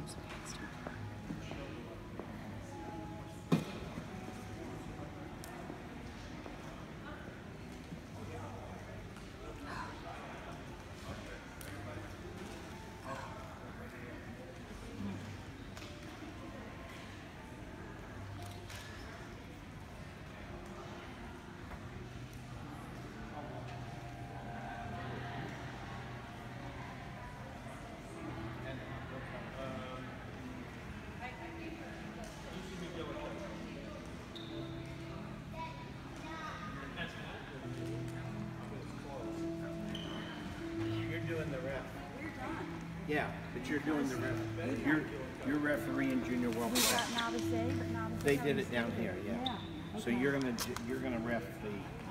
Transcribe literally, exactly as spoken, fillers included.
Yeah, but you're doing the ref. You're you're refereeing Junior World Cup. Novice A, but novice They did it down here, yeah. Yeah. So you're gonna you're gonna ref the